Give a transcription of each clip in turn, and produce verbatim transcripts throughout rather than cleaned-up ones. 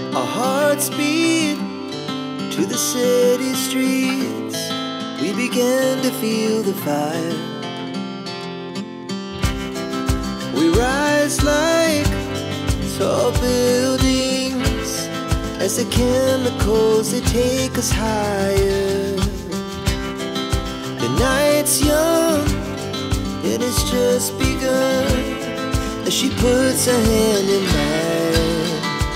Our hearts beat to the city streets. We began to feel the fire. We rise like tall buildings as the chemicals, they take us higher. The night's young and it's just begun as she puts her hand in mine.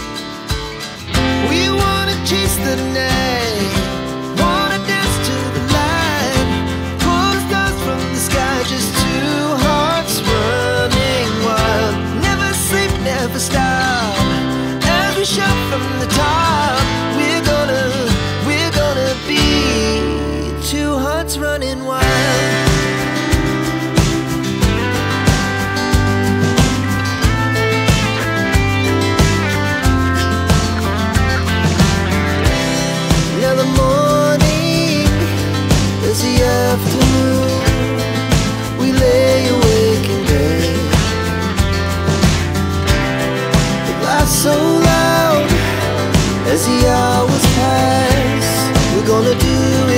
We wanna chase the night, wanna dance to the light, pull the stars from the sky, just two hearts running wild. Never sleep, never stop, as we shout from the top. We're gonna, we're gonna be two hearts running wild. Now the morning is the afternoon. We lay awake in bed. It laughs so loud as the hours pass. We're gonna do